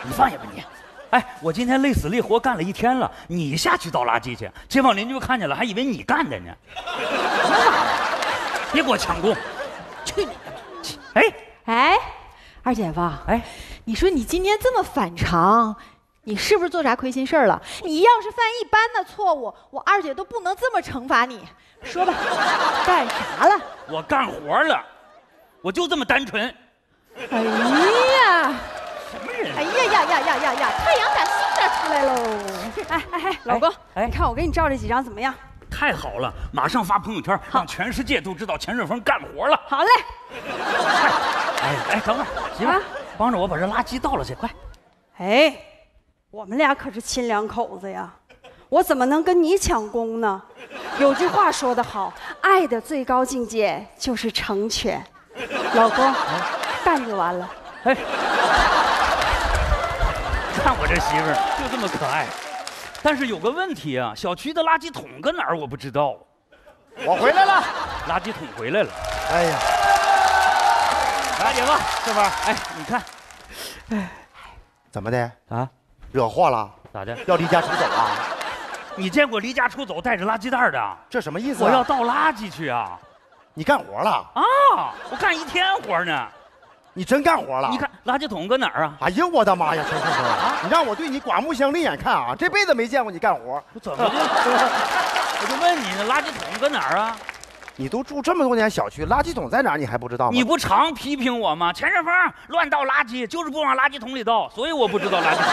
你放下吧你。哎，我今天累死累活干了一天了，你下去倒垃圾去，街坊邻居看见了还以为你干的呢。别给我抢功！去你的！ 哎，二姐夫， 哎， 你说你今天这么反常，你是不是做啥亏心事儿了？你要是犯一般的错误，我二姐都不能这么惩罚你。说吧，干啥了？ 我干活了，我就这么单纯。 哎呀！ 什么人？ 哎呀！太阳打西边出来喽！ 哎，老公，你看我给你照这几张怎么样？ 太好了，马上发朋友圈，让全世界都知道钱顺风干活了。 好嘞。 哎，等会儿，媳妇，帮着我把这垃圾倒了去，快！ 哎，我们俩可是亲两口子呀，我怎么能跟你抢功呢？有句话说得好，爱的最高境界就是成全。老公，干就完了。 哎，看我这媳妇儿就这么可爱，但是有个问题啊，小区的垃圾桶搁哪儿我不知道。 我回来了， 垃圾桶回来了。 哎呀， 大姐夫， 这边， 哎，你看， 怎么的啊？ 惹祸了？ 咋的？ 要离家出走啊？ 你见过离家出走带着垃圾袋的？ 这什么意思啊？ 我要倒垃圾去啊！ 你干活了啊？我干一天活呢。 你真干活了？ 你看垃圾桶搁哪儿啊？ 哎呀，我的妈呀，陈顺风啊！你让我对你刮目相另眼看啊！这辈子没见过你干活。 我怎么的？我就问你呢，垃圾桶搁哪儿啊？ 你都住这么多年小区，垃圾桶在哪儿你还不知道吗？ 你不常批评我吗？钱顺风乱倒垃圾，就是不往垃圾桶里倒，所以我不知道垃圾桶。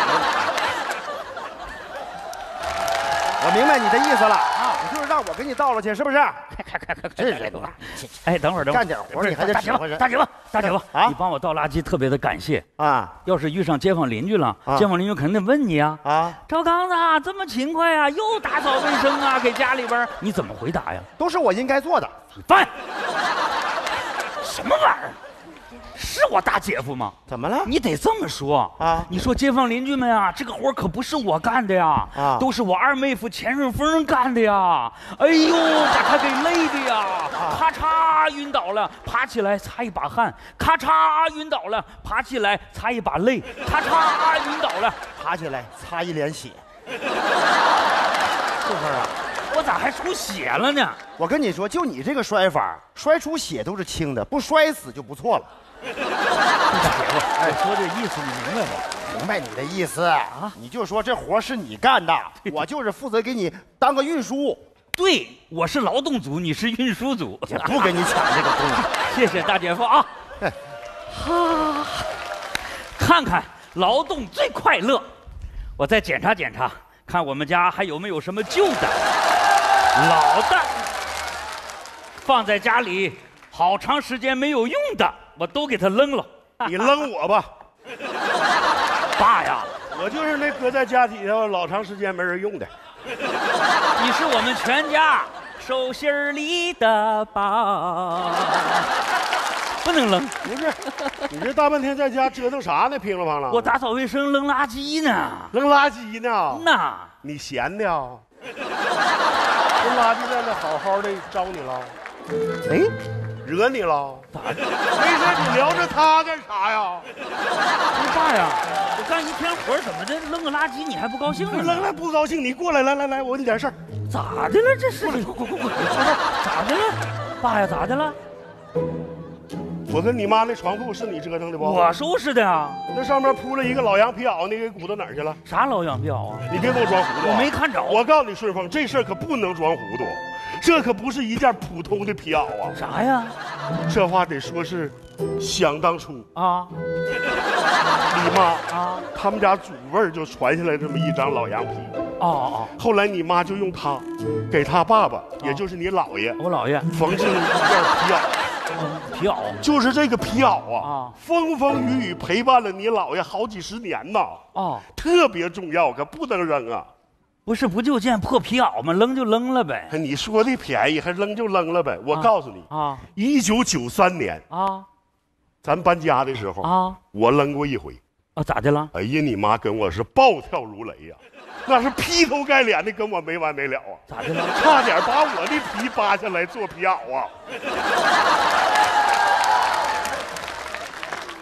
我明白你的意思了啊！你就是让我给你倒了去，是不是？ 快！ 这人多， 哎，等会儿， 干点活你还得大姐夫啊！ 你帮我倒垃圾特别的感谢啊！ 要是遇上街坊邻居了，街坊邻居肯定问你啊赵刚子这么勤快啊，又打扫卫生啊，给家里边，你怎么回答呀？ 都是我应该做的。 饭什么玩意儿？是我大姐夫吗？ 怎么了？ 你得这么说啊！你说街坊邻居们啊，这个活可不是我干的呀，都是我二妹夫钱顺风干的呀。哎呦，把他给累的呀！咔嚓晕倒了，爬起来擦一把汗；咔嚓晕倒了，爬起来擦一把泪；咔嚓晕倒了， 爬起来擦一脸血。 是不是啊？我咋还出血了呢？ 我跟你说，就你这个摔法，摔出血都是轻的，不摔死就不错了。 大姐夫，我说这意思你明白吗？ 明白你的意思啊，你就说这活是你干的，我就是负责给你当个运输。 对，我是劳动组，你是运输组， 也不跟你抢这个功。 谢谢大姐夫啊！哈，看看劳动最快乐，我再检查检查，看我们家还有没有什么旧的、老的，放在家里好长时间没有用的，我都给它扔了。 你扔我吧， 爸呀， 我就是那搁在家底下老长时间没人用的。 你是我们全家手心里的宝，不能扔。 不是，你这大半天在家折腾啥呢？乒了乓啷。 我打扫卫生扔垃圾呢。 扔垃圾呢？ 那你闲的啊？扔垃圾在那好好的招你了？ 哎， 惹你了？ 咋的？ 没事，你聊着他干啥呀？ 爸呀，我干一天活怎么的扔个垃圾你还不高兴了？ 扔来不高兴，你过来，来，我问你点事儿。 咋的了？这是快，咋的了？爸呀，咋的了？ 我跟你妈那床铺是你折腾的不？ 我收拾的呀。 那上面铺了一个老羊皮袄，那个鼓捣哪儿去了？ 啥老羊皮袄啊？ 你别给我装糊涂！ 我没看着。 我告诉你，顺丰，这事儿可不能装糊涂，这可不是一件普通的皮袄啊！ 啥呀？ 这话得说是想当初啊， 你妈啊，他们家祖辈儿就传下来这么一张老羊皮。 哦， 后来你妈就用它给他爸爸，也就是你姥爷， 我姥爷缝制了一件皮袄。 皮袄就是这个皮袄啊，风风雨雨陪伴了你姥爷好几十年呐。哦，特别重要，可不能扔啊。 不是，不就件破皮袄吗？扔就扔了呗。 你说的便宜，还扔就扔了呗。我告诉你啊，1993年啊，咱搬家的时候啊，我扔过一回。 啊，咋的了？ 哎呀，你妈跟我是暴跳如雷呀，那是劈头盖脸的跟我没完没了啊！ 咋的了？ 差点把我的皮扒下来做皮袄啊！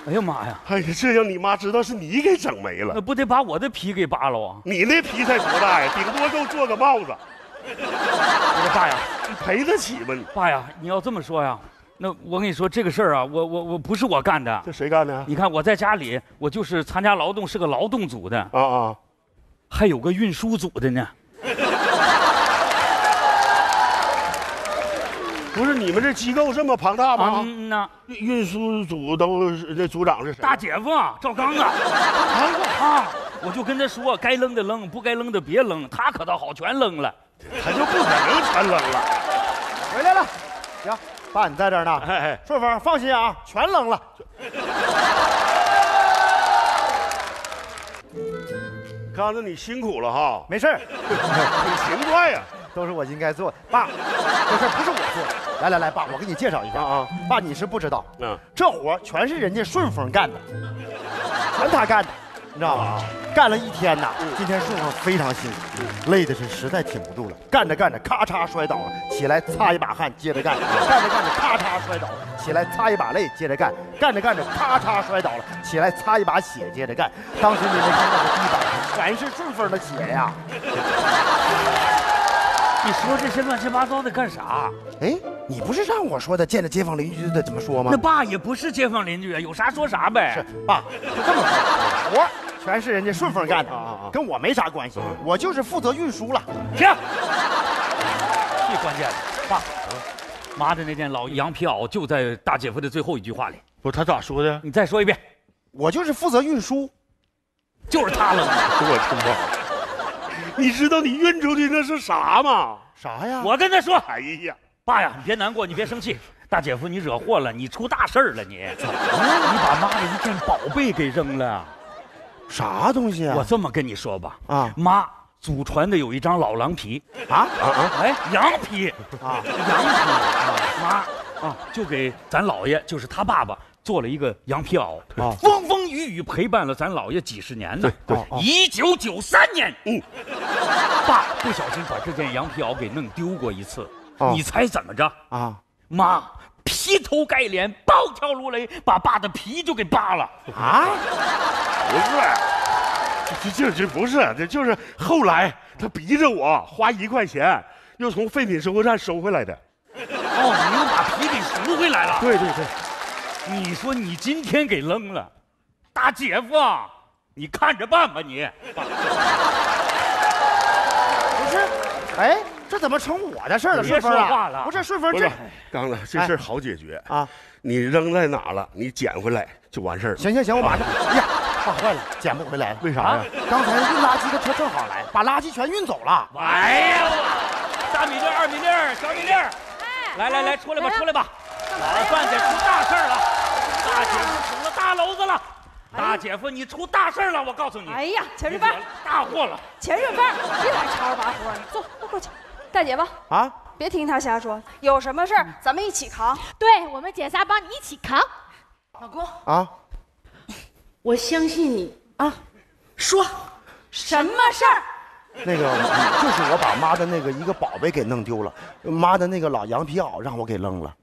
哎呀妈呀！ 哎呀，这让你妈知道是你给整没了， 那不得把我的皮给扒了啊！ 你那皮才多大呀？顶多够做个帽子。 我说爸呀， 你赔得起吗你？ 爸呀，你要这么说呀，那我跟你说这个事儿啊，我不是我干的。 这谁干的？ 你看我在家里，我就是参加劳动，是个劳动组的。 啊， 还有个运输组的呢。 不是你们这机构这么庞大吗？ 嗯呐， 运输组都是那组长是谁？ 大姐夫啊，赵刚啊。啊，我就跟他说，该扔的扔，不该扔的别扔。他可倒好，全扔了。 他就不可能全扔了。 回来了，行，爸你在这儿呢。 哎， 顺风放心啊，全扔了。 刚子你辛苦了哈， 没事儿， 挺勤快呀。 都是我应该做的。爸，这事儿不是我做的。来，爸，我给你介绍一下啊。爸，你是不知道，这活全是人家顺丰干的，全他干的，你知道吧？干了一天呐，今天顺丰非常辛苦，累的是实在挺不住了。干着干着，咔嚓摔倒了，起来擦一把汗，接着干；干着干着，咔嚓摔倒了，起来擦一把泪，接着干；干着干着，咔嚓摔倒了，起来擦一把血，接着干。当时你没看那个地板上全是顺丰的血呀！ 你说这些乱七八糟的干啥？ 哎，你不是让我说的，见着街坊邻居的怎么说吗？ 那爸也不是街坊邻居啊，有啥说啥呗。 是爸，就这么说，活全是人家顺丰干的，跟我没啥关系，我就是负责运输了。 停，最关键了，爸，妈的那件老羊皮袄就在大姐夫的最后一句话里。 不，他咋说的？ 你再说一遍。 我就是负责运输， 就是他扔的。 我听不。你知道你运出去那是啥吗？ 啥呀？ 我跟他说， 哎呀， 爸呀，你别难过，你别生气，大姐夫你惹祸了，你出大事儿了你。怎么了？你把妈的一件宝贝给扔了。 啥东西啊？ 我这么跟你说吧， 妈祖传的有一张老狼皮哎， 羊皮羊皮妈就给咱姥爷，就是他爸爸做了一个羊皮袄风风雨雨陪伴了咱姥爷几十年呢。 对 1993年，爸不小心把这件羊皮袄给弄丢过一次，你猜怎么着妈劈头盖脸，暴跳如雷，把爸的皮就给扒了不是，这不是，这就是后来他逼着我花1块钱，又从废品收购站收回来的。 你又把皮给赎回来了？ 对， 你说你今天给扔了，大姐夫啊，你看着办吧你。 不是，哎，这怎么成我的事儿了？ 别说话了， 不是顺丰这刚子，这事好解决你扔在哪了，你捡回来就完事儿了。 行，我马上。哎呀，爸坏了，捡不回来了。 为啥呀？ 刚才运垃圾的车正好来，把垃圾全运走了。 哎呀，大米粒、2米粒、小米粒，来，出来吧！老范得出大事儿了，大姐夫捅了大篓子了。大姐夫，你出大事了！我告诉你。 哎呀，钱顺芳， 大祸了！ 钱顺芳，别在这吵着把火呢，坐过去。大姐夫别听他瞎说，有什么事儿咱们一起扛。 对，我们姐仨帮你一起扛。 老公我相信你说什么事儿？ 那个就是我把妈的那个一个宝贝给弄丢了，妈的那个老羊皮袄让我给扔了。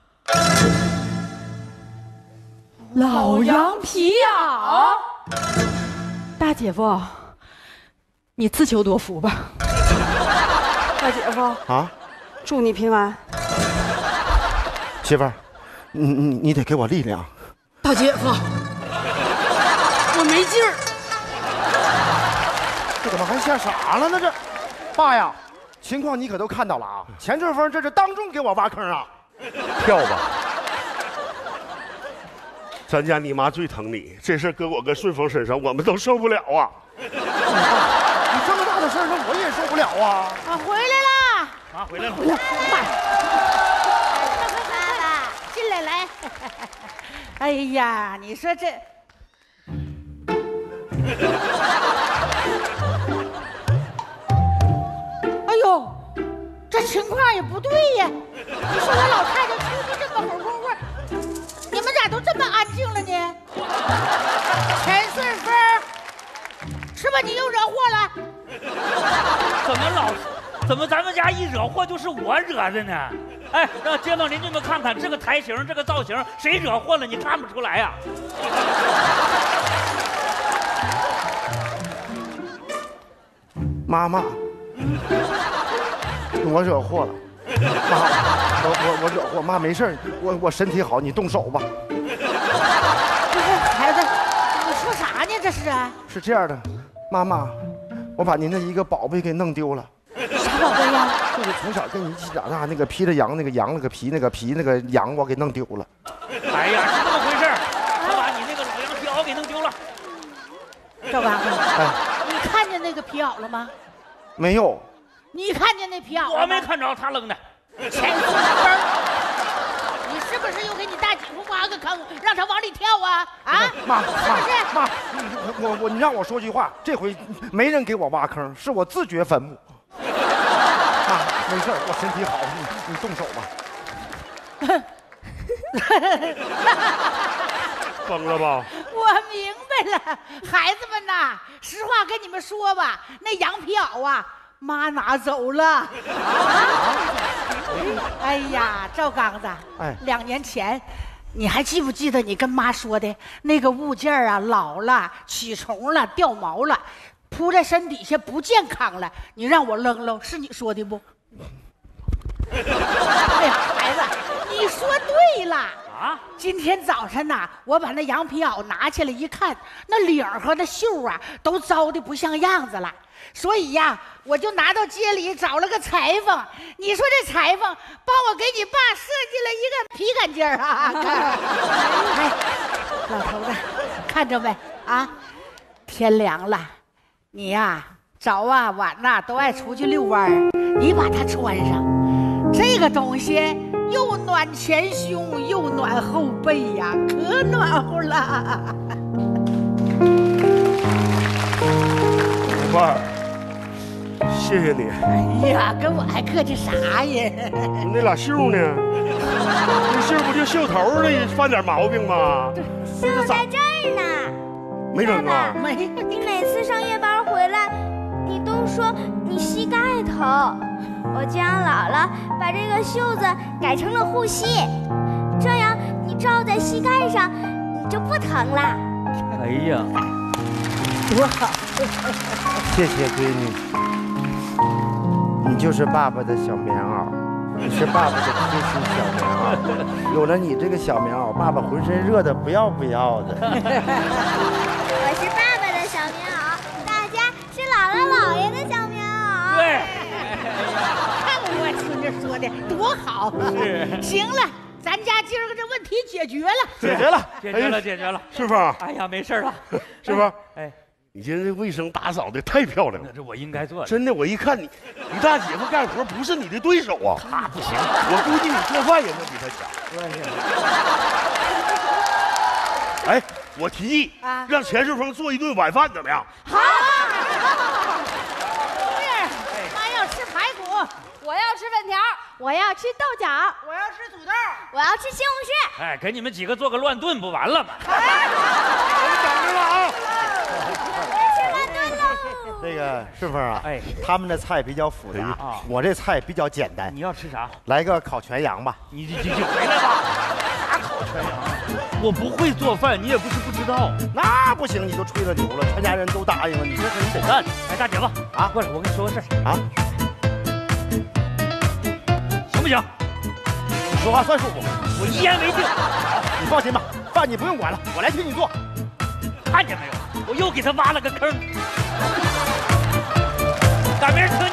老羊皮袄，大姐夫，你自求多福吧。 大姐夫祝你平安。 媳妇儿，你得给我力量。 大姐夫，我没劲儿。 这怎么还吓傻了呢？这，爸呀，情况你可都看到了啊！钱顺丰这是当众给我挖坑啊！ 跳吧，咱家你妈最疼你，这事搁我跟顺丰身上，我们都受不了啊！ 你这么大的事儿，那我也受不了啊！ 回来啦！ 回来了！ 爸，进来来。哎呀，你说这。哎呦，这情况也不对呀！你说我老太太出去这么会儿功夫，你们咋都这么安静了呢？钱顺丰，是吧？你又惹祸了？ 怎么老怎么咱们家一惹祸就是我惹的呢？哎，让街坊邻居们看看这个台型，这个造型，谁惹祸了？你看不出来呀？ 妈妈，我惹祸了。妈，我惹祸，妈没事，我身体好，你动手吧。 不是孩子，你说啥呢？这是啊？ 是这样的，妈妈，我把您的一个宝贝给弄丢了。 啥宝贝呀？ 就是从小跟你一起长大那个披着羊那个羊那个皮那个皮那个羊，我给弄丢了。 哎呀，是这么回事，他把你那个老羊皮袄给弄丢了。 赵刚，你看见那个皮袄了吗？ 没有。 你看见那皮袄了吗？ 我没看着，他扔的。 前4分，你是不是又给你大姐夫挖个坑，让他往里跳啊？啊， 妈， 是不是？ 妈，你让我说句话，这回没人给我挖坑，是我自掘坟墓。妈，没事，我身体好，你动手吧。疯了吧？ 我明白了，孩子们呐，实话跟你们说吧，那羊皮袄啊，妈拿走了。啊！哎呀，赵刚子， 哎 2年前，你还记不记得你跟妈说的那个物件啊，老了、起虫了、掉毛了，铺在身底下不健康了，你让我扔了，是你说的不？哎呀，孩子，你说对了。啊！今天早晨呐，我把那羊皮袄拿起来一看，那领儿和那袖啊都糟的不像样子了。所以呀，我就拿到街里找了个裁缝。你说这裁缝帮我给你爸设计了一个皮坎肩儿啊！哎，老头子，看着没啊？天凉了，你呀早啊晚呐都爱出去遛弯儿，你把它穿上，这个东西。又暖前胸又暖后背呀，可暖和了。 老伴儿，谢谢你。 哎呀，跟我还客气啥呀？ 你那俩袖呢？那袖不就袖头里犯点毛病吗？ 袖在这儿呢。 没扔啊？ 没。 你每次上夜班回来，你都说你膝盖疼。我就让姥姥把这个袖子改成了护膝，这样你罩在膝盖上，你就不疼了。 哎呀， 多好！ 谢谢闺女，你就是爸爸的小棉袄，你是爸爸的贴心小棉袄。有了你这个小棉袄，爸爸浑身热的不要不要的。 我是爸爸的小棉袄，大家是姥姥姥爷的小棉袄。 对。 我孙子说的多好啊！行了，咱家今儿个这问题解决了， 解决了， 师傅。 哎呀，没事了， 师傅。哎，你今天这卫生打扫的太漂亮了， 这我应该做的。 真的，我一看你大姐夫干活不是你的对手啊。 他不行， 我估计你做饭也能比他强。哎，我提议让钱顺丰做一顿晚饭，怎么样？ 好。 我要吃粉条， 我要吃豆角， 我要吃土豆， 我要吃西红柿。 哎，给你们几个做个乱炖不完了吗？ 我等着了啊！ 吃乱炖喽。 那个顺丰啊，哎，他们的菜比较复杂啊，我这菜比较简单。 你要吃啥？ 来个烤全羊吧。 你回来吧。啥烤全羊？我不会做饭，你也不是不知道。 那不行，你都吹了牛了，全家人都答应了，你这事你得干。 哎，大姐夫啊，过来，我跟你说个事啊。行不行？ 你说话算数不？ 我一言为定。 好，你放心吧，饭你不用管了，我来替你做。 看见没有？我又给他挖了个坑。赶明儿吃